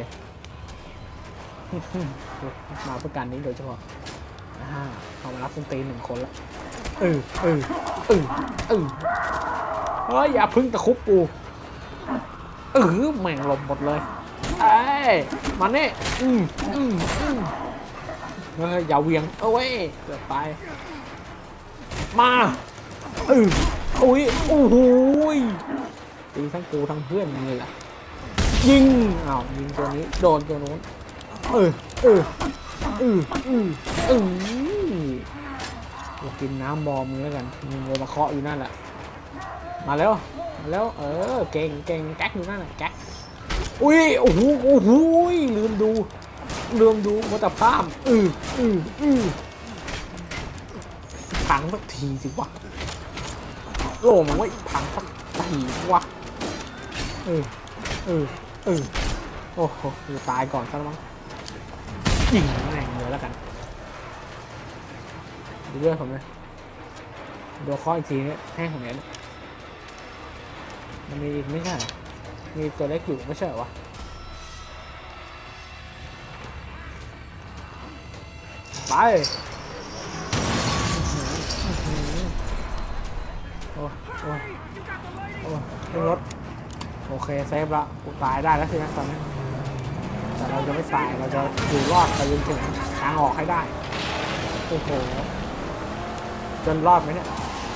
มาเพื่อการนี้โดยเฉพาะอ่าเอามารับดนตรีหนึ่งคนละเออเออเออเออเฮ้ยอย่าพึ่งตะคุบกูเออแม่งหลบหมดเลยเอ้ยมาเนี่ยอืมอืมอืมเฮ้ยอย่าเวียงเอาไว้เกิดไปมาเออโอ้ยโอ้โหตีทั้งกูทั้งเพื่อนเลยล่ะยิงอ้าวยิงตัวนี้โดนตัวโน้นเออเออเออเออเออกูกินน้ำบอมมึงแล้วกันมึงเลยมาเคาะอยู่นั่นแหละมาแล้วมาแล้วเออเก่งเก่งแก๊กอยู่นั่นแหละแก๊กอุ้ยโอ้โหโอ้โหลืมดูลืมดูมัวแต่พลาดอืออืออือพังสักทีสิวะโล่มันไว้พังสักทีวะเออเออเออโอ้โหอยู่ตายก่อนซะแล้วมั้งยิงแม่งเลยแล้วกันดูด้วยผมเลยดูข้ออีกทีนี้ให้ผมเห็นมันมีอีกไม่ใช่เหรอมีตัวเล็กอยู่ไม่ใช่เหรอวะไปโอ้โอ้โอ้ขึ้นรถโอเคเซฟละกูตายได้แล้วสินะตอนนี้แต่เราจะไม่ตายเราจะอยู่รอดไปจนถึงทางออกให้ได้โอ้โหจนรอดไหมเนี่ย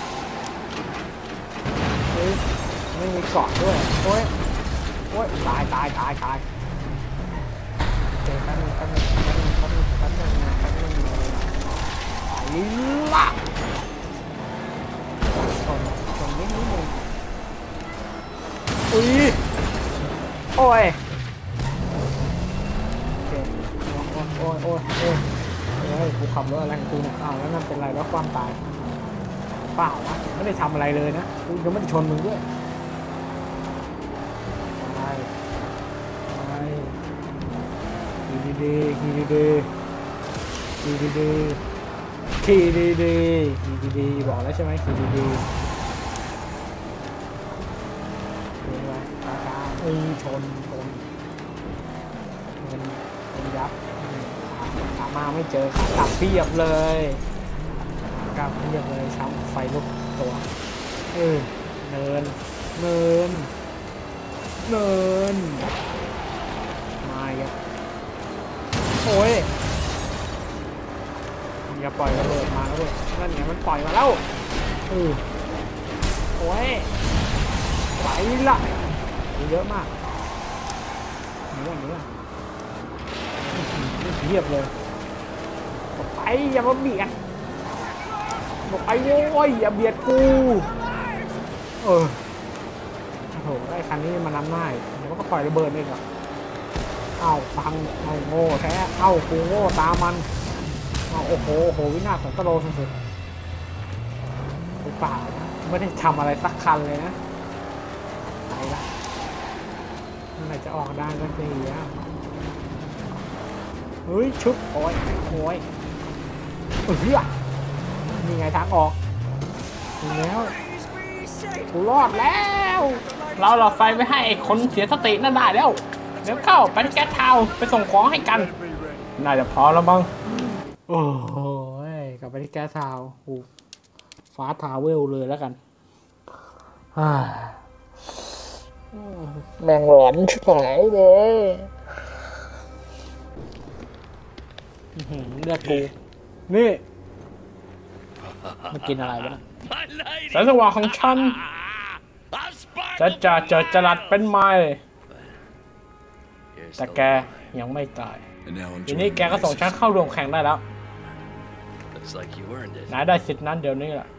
เฮ้ยไม่มีเกาะด้วยโอ้ยโอ้ยตายตายตายตายเจอกันกันกันกันกันกันกันไปละชนชนนิดนิดนึงอุ้ยโอ้ยโอเคโอ้ยโอ้ยโอ้ยเฮ้ยกูขับรถอะไรของกูเนี่ยอ้าวแล้วนั่นเป็นไรแล้วความตายเปล่าวะไม่ได้ทำอะไรเลยนะกูยังไม่ได้ชนมึงด้วยไปไปขี่ดีๆขี่ดีๆขี่ดีๆขี่ดีๆขี่ดีๆบอกแล้วใช่ไหมขี่ดีๆเดี๋ยวไปช้าๆเอ้ยชนชนเงินเงินยับขามาไม่เจอขากลับเพียบเลยกลับเพียบเลยช้ำไฟลุกตัวเออเนินเนินเนินมาอีกโอ้ยอย่าปล่อยระเบิดมาแล้วเว้ยนั่นไงมันปล่อยมาแล้วเออโอ้ยไปละเยอะมากเยอะเยอะเพียบเลยไปอย่ามาเบียดบอกไปโว้ยอย่าเบียดกูเออโอ้โหไอ้คันนี้มันนำหน้าเดี๋ยวก็ปล่อยระเบิดเองเหรอเอ้าฟังเอาโง่แท้เอ้ากูโง่ตามมันเอาโอ้โหโอ้โหวินาศสันตโลสุดๆกูเปล่าไม่ได้ทำอะไรสักคันเลยนะไปละเมื่อไหร่จะออกได้กันทีอ่ะเฮ้ยชุบโอ้ยโอ้ยเฮ้ยมีไงทางออกถึงแล้วกูรอดแล้วเราหลอดไฟไม่ให้คนเสียสตินั่นได้แล้วเดี๋ยวเข้าไปที่แก๊สทาวน์ไปส่งของให้กันน่าจะพอแล้วมั้งโอ้โหกลับไปที่แก๊สทาวน์ฟ้าทาวเวลเลยแล้วกันแมงหลอนชิบหายเลยเลือดกูนี่มากินอะไรบ้างแสงสว่างของฉันจะจะเจอจรัสเป็นไม้แต่แกยังไม่ตายทีนี้แกก็ส่งฉันเข้าร่วมแข่งได้แล้วนายได้สิทธิ์นั้นเดี๋ยวนี้แหละ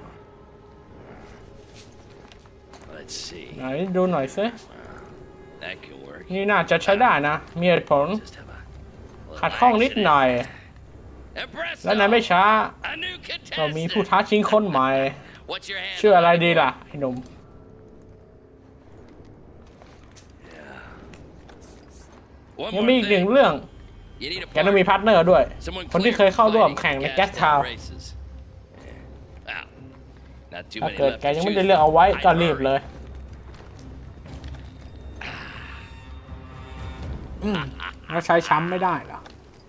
ไหนดูหน่อยสินี่น่าจะใช้ได้นะมีเหตุผลขัดข้องนิดหน่อยและนายไม่ช้าก็มีผู้ท้าชิงคนใหม่ชื่ออะไรดีล่ะไอ้หนุ่มยังมีอีกหนึ่งเรื่องแกต้องมีพาร์ทเนอร์ด้วยคนที่เคยเข้าร่วมแข่งในแก๊สทาวน์ถ้าเกิดแกยังไม่ได้เลือกเอาไว้ก็รีบเลยแล้วใช้ช้ำไม่ได้เหรอ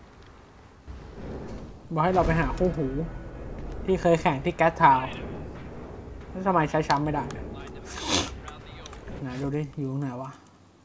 บอกให้เราไปหาคู่หูที่เคยแข่งที่แก๊สทาวน์แล้วทำไมใช้ช้ำไม่ได้ไหนดูดิอยู่ไหนวะ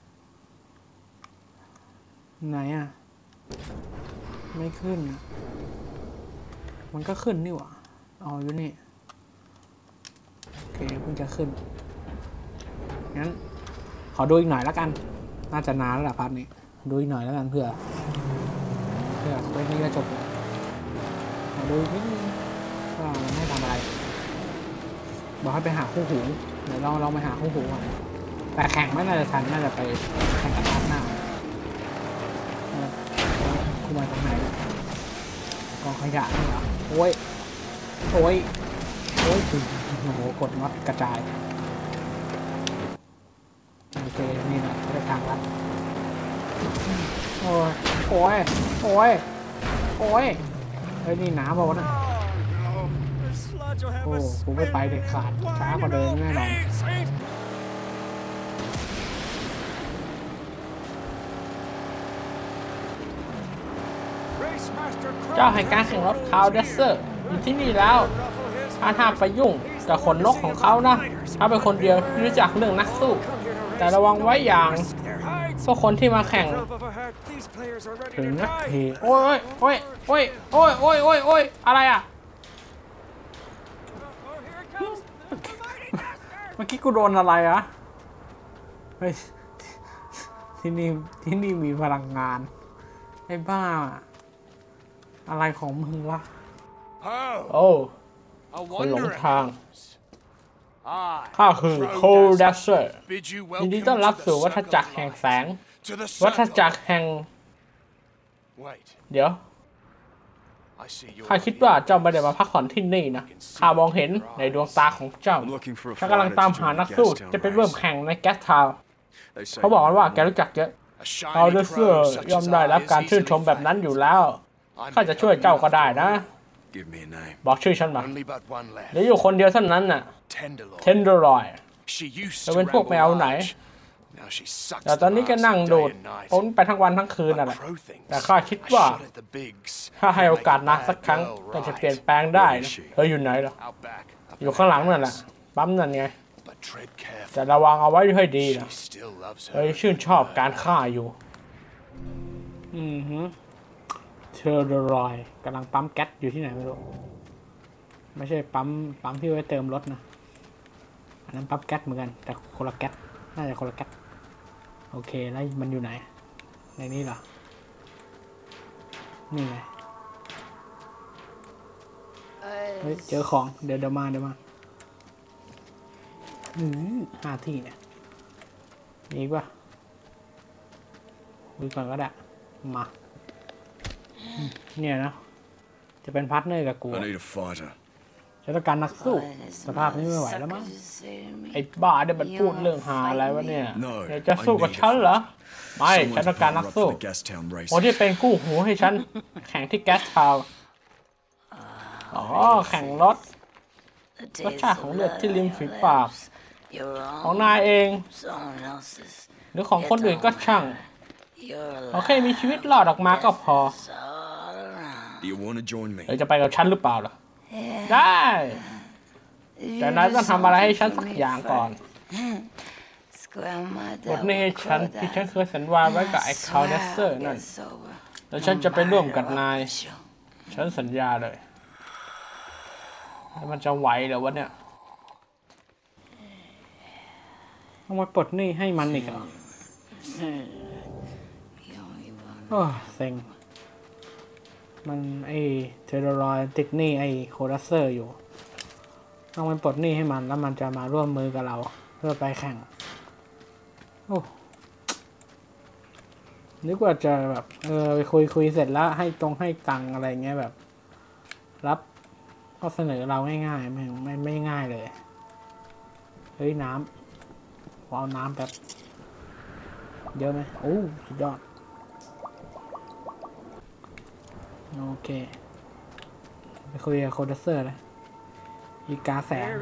ไหนอ่ะไม่ขึ้นมันก็ขึ้นนี่หว่าอ๋ออยู่นี่โอเคเพิ่งจะขึ้นงั้นขอดูอีกหน่อยแล้วกันน่าจะนานแล้วล่ะพาร์ทนี้ดูอีกหน่อยแล้วกันเพื่อเพื่อไปนี่ก็จบขอดูนิดนึงว่ามันให้ทำอะไรบอกให้ไปหาคู่หูเดี๋ยวเราเราไปหาคู่หูก่อนแต่แข่งไม่น่าจะทันน่าจะไปแข่งกันรอบหน้าคู่มาตรงไหนกองขยะนี่เหรอโอ้ยโอ้ยโอ้ยโอ้โหกดน็อตกระจายโอเคนี่นะไปทางลัดโอ้ยโอ้ยโอ้ยโอ้ยเฮ้ยนี่หนาเปล่าวะนะโอ้กูไม่ไปเด็ดขาดช้ากว่าเดิมแน่นอนเจ้าแห่งการแข่งรถคาวเดสเซอร์อยู่ที่นี่แล้วถ้าห้ามไปยุ่งกับขนนกของเขานะถ้าเป็นคนเดียวที่รู้จักเรื่องนักสู้แต่ระวังไว้อย่างพวกคนที่มาแข่งถึงนะทีโอ้ยโอ้ยโอ้ยโอ้ยโอ้ยโอ้ยโอ้ยอะไรอ่ะเมื่อกี้กูโดนอะไรอ่ะเฮ้ยที่นี่ที่นี่มีพลังงานไอ้บ้าอะไรของมึงวะโอ้คนหลงทางข้าคือโคเดสเซอร์ยินดีต้อนรับสู่วัฏจักรแห่งแสงวัฏจักรแห่งเดี๋ยวข้าคิดว่าเจ้าไม่ได้มาพักผ่อนที่นี่นะข้ามองเห็นในดวงตาของเจ้าข้ากำลังตามหานักสู้จะเป็นเริ่มแข่งในแก๊สทาวน์เขาบอกว่าแกรู้จักเยอะโคเดสเซอร์ย่อมได้รับการชื่นชมแบบนั้นอยู่แล้วข้าจะช่วยเจ้าก็ได้นะบอกชื่อฉันมาเหลืออยู่คนเดียวเท่านั้นน่ะเทนเดอร์ลอยจะเป็นพวกแมวไหนแต่ตอนนี้ก็นั่งดูดป้นไปทั้งวันทั้งคืนน่ะแหละแต่ข้าคิดว่าถ้าให้โอกาสนักสักครั้งก็จะเปลี่ยนแปลงได้นะเธออยู่ไหนล่ะอยู่ข้างหลังนั่นแหละปั๊มนั่นไงแต่ระวังเอาไว้ให้ดีนะเธอชื่นชอบการฆ่าอยู่อือฮึเทอร์เดอรอยกำลังปั๊มแก๊สอยู่ที่ไหนไม่รู้ไม่ใช่ปั๊มปั๊มที่ไว้เติมรถนะอันนั้นปั๊มแก๊สเหมือนกันแต่คนละแก๊สน่าจะคนละแก๊สโอเคแล้วมันอยู่ไหนในนี้เหรอนี่ไงเฮ้ยเจอของเดี๋ยวเดี๋ยวมาเดี๋ยวมาอืมห้าที่เนี่ยมีอีกป่ะดูก่อนก็ได้มาเนี่ยนะจะเป็นพาร์ทเนอร์กับกูฉันต้องการนักสู้สภาพนี้ไม่ไหวแล้วมั้งไอ้บ้าเดี๋ยวมันพูดเรื่องหาอะไรวะเนี่ยอยากจะสู้กับฉันเหรอไม่ฉันต้องการนักสู้คนที่เป็นกู้หูให้ฉันแข่งที่แก๊สทาวน์อ๋อแข่งรถรสชาติของเลือดที่ริมฝีปากของนายเองหรือของคนอื่นก็ช่างโอเคมีชีวิตรอดออกมาก็พอเดี๋ยวจะไปกับฉันหรือเปล่าล่ะได้แต่นายต้องทำอะไรให้ฉันสักอย่างก่อนบทนี้ให้ฉันที่ฉันเคยสัญญาไว้กับไอ้คาวเดสเซอร์นั่นแล้วฉันจะไปร่วมกับนายฉันสัญญาเลยแล้วมันจะไหวเหรอวะเนี่ยต้องมาปลดหนี้ให้มันอีกเหรอโอ้เซ็งมันไอเทอร์รอยติดหนี้ไอโคดัสเซอร์อยู่ต้องไปปลดหนี้ให้มันแล้วมันจะมาร่วมมือกับเราเพื่อไปแข่งโอ้นึกว่าจะแบบเออไปคุยคุยเสร็จแล้วให้ตรงให้ตังอะไรเงี้ยแบบรับก็เสนอเราง่ายๆไม่ไม่ไม่ง่ายเลยเฮ้ยน้ำเอาน้ำแบบเยอะไหมโอ้สุดยอดโอเคไปคุยกับโคดัสเซอร์เลยอีกาแสง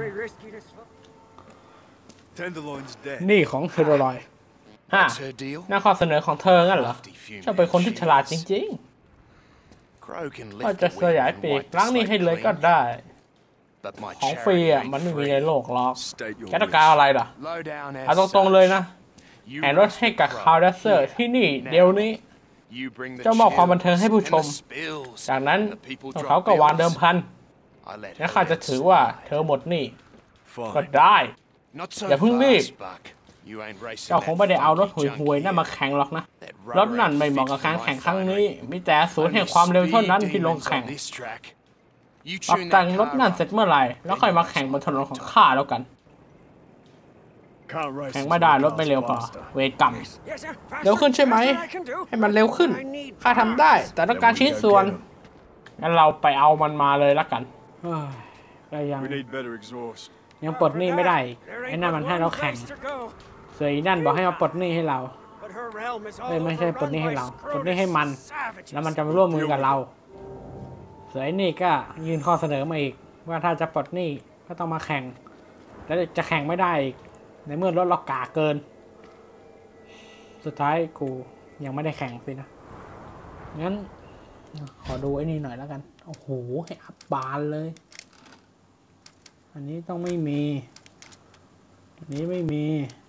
นี่ของเทอร์รอยฮะน่าข้อเสนอของเธองั้นเหรอเจ้าเป็นคนที่ฉลาดจริงๆก็จะสยายปีกล้างนี่ให้เลยก็ได้ของฟรีอ่ะมันไม่มีในโลกหรอกแกต้องการอะไรล่ะเอาตรงๆเลยนะแห่รถให้กับคาวดัสเซอร์ที่นี่เดี๋ยวนี้เจ้ามอบความบันเทิงให้ผู้ชมจากนั้นเขาก็วางเดิมพันและข้าจะถือว่าเธอหมดหนี้ก็ได้อย่าเพิ่งรีบเจ้าคงไม่ได้เอารถห่วยๆนั่นมาแข่งหรอกนะรถนั่นไม่เหมาะกับการแข่งครั้งนี้มีแต่ศูนย์แห่งความเร็วเท่านั้นที่ลงแข่ง You ปรับ tune แต่ง that รถ car นั่นเสร็จ up. เมื่อไหร่แล้วค่อยมาแข่งบนถนนของข้าแล้วกัน Can't race แข่ง until ไม่ได้ the รถไม่เร็ว car's พอ faster. เวรกรรม Yes, yes, sir. Faster, เร็วขึ้นใช่ไหม faster than I can do. ให้มันเร็วขึ้น I need ข้าทำได้ แต่ต้องการ Then we ชิ้น go ส่วน get 'em. งั้นเราไปเอามันมาเลยละกันเฮ้ยก็ยัง We need better exhaust. ยังปลดหนี้ไม่ได้อีกไอ้นั่นมันให้เราแข่งเสืออีนั่นบอกให้มาปลดหนี้ให้เรา เอ้ยไม่ใช่ปลดหนี้ให้เราปลดหนี้ให้มัน แล้วมันจะมาร่วมมือกับเราเสือไอ้นี่ก็ยื่นข้อเสนอมาอีกว่าถ้าจะปลดหนี้ก็ต้องมาแข่งแล้วจะแข่งไม่ได้อีกในเมื่อรถเรากาเกิน สุดท้ายกูยังไม่ได้แข่งสินะงั้นขอดูไอ้นี่หน่อยแล้วกันโอ้โหให้อัพบานเลยอันนี้ต้องไม่มีอันนี้ไม่มี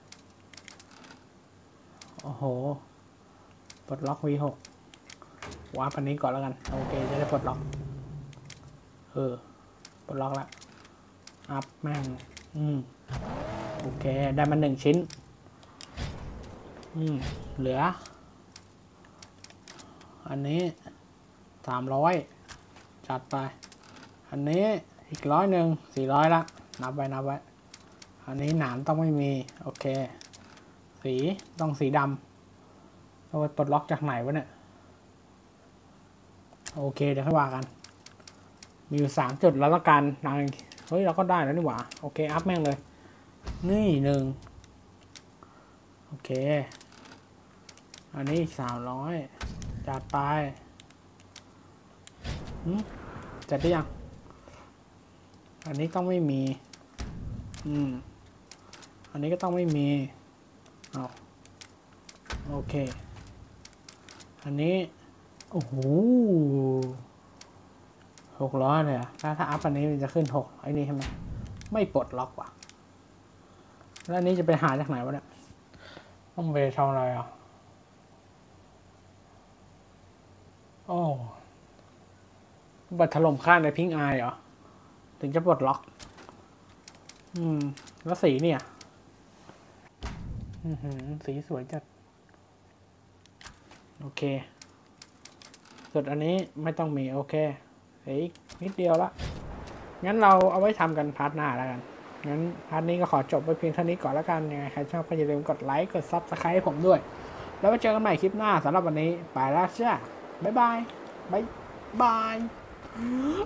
โอ้โหปลดล็อก วี หก วาร์ปอันนี้ก่อนแล้วกันโอเคจะได้ปลดล็อกเออปลดล็อกแล้วอัพแม่งอืมโอเคได้มาหนึ่งชิ้นอืมเหลืออันนี้สามร้อยจัดไปอันนี้อีกร้อยหนึ่งสี่ร้อยละนับไว้นับไว้อันนี้หนามต้องไม่มีโอเคสีต้องสีดำเราไปปลดล็อกจากไหนวะเนี่ยโอเคเดี๋ยวค่อยว่ากันมีอยู่สามจุดเราต้องการนางเฮ้ยเราก็ได้แล้วนี่หว่าโอเคอัพแม่งเลยนี่หนึ่งโอเคอันนี้สามร้อยจัดไปจัดได้ยังอันนี้ต้องไม่มีอืมอันนี้ก็ต้องไม่มีเอาโอเคอันนี้โอ้โหหกร้อยเลยอะถ้าถ้าอัพอันนี้มันจะขึ้นหกไอ้นี่ใช่ไหมไม่ปลดล็อกว่ะแล้วอันนี้จะไปหาจากไหนวะเนี่ยต้องไปทำอะไรอ่ะโอ้บัตรถล่มข้างในพิงอายเหรอถึงจะปลดล็อกอืมแล้วสีเนี่ยอือหือสีสวยจัดโอเคส่วนอันนี้ไม่ต้องมีโอเคอีกนิดเดียวละงั้นเราเอาไว้ทำกันพาร์ทหน้าแล้วกันงั้นพาร์ทนี้ก็ขอจบไว้เพียงเท่านี้ก่อนแล้วกันยังไงใครชอบก็อย่าลืมกดไลค์กดซับสไครต์ให้ผมด้วยแล้วไว้เจอกันใหม่คลิปหน้าสำหรับวันนี้ไปแล้วจ้าบ๊ายบายบ๊ายบาย